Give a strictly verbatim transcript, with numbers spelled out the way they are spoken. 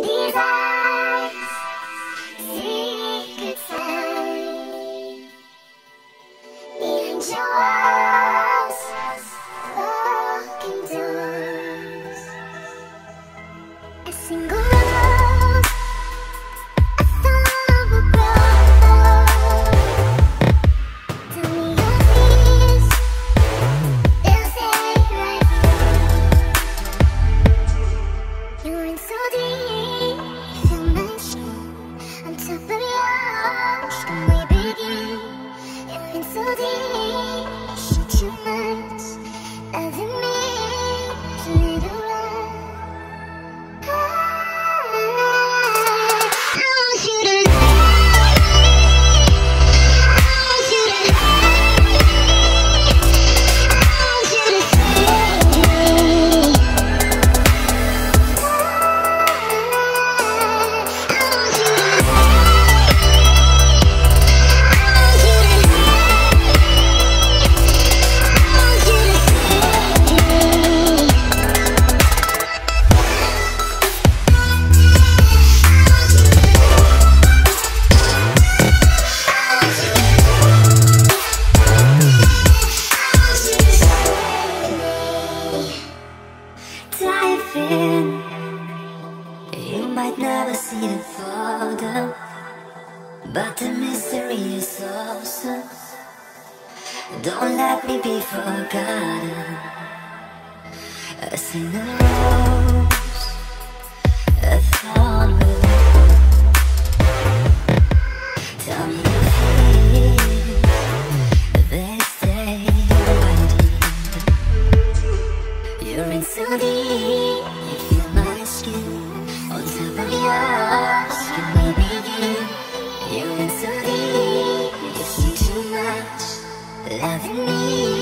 these eyes, secret sign behind your walls, locking doors. A single rose, a summer brown. Tell me your fears, they'll say right here. You're in so deep, feel my skin on top of yours. Can we begin? You're in so deep, shit too much. Loving me, turn it around. I want you to dive in. You might never see the photo, but the mystery is awesome. Don't let me be forgotten. A single rose, a thorn with you. Tell me your fears, they stay right here. You're in so deep, you feel my skin on top of yours. Can we begin? You're in so deep, you see too much, loving me.